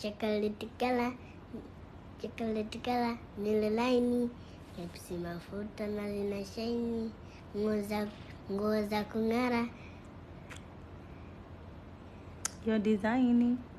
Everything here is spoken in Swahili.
chocolate color, nywele laini, lips mafuta na lina shine, nguo za kung'ara. Your design.